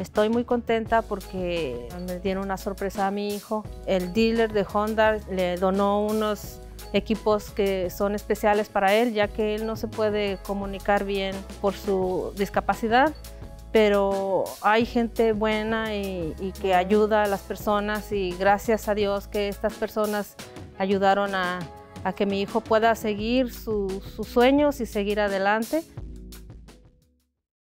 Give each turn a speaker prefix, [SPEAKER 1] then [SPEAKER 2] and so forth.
[SPEAKER 1] Estoy muy contenta porque me dieron una sorpresa a mi hijo. El dealer de Honda le donó unos equipos que son especiales para él, ya que él no se puede comunicar bien por su discapacidad, pero hay gente buena y que ayuda a las personas, y gracias a Dios que estas personas ayudaron a que mi hijo pueda seguir sus sueños y seguir adelante.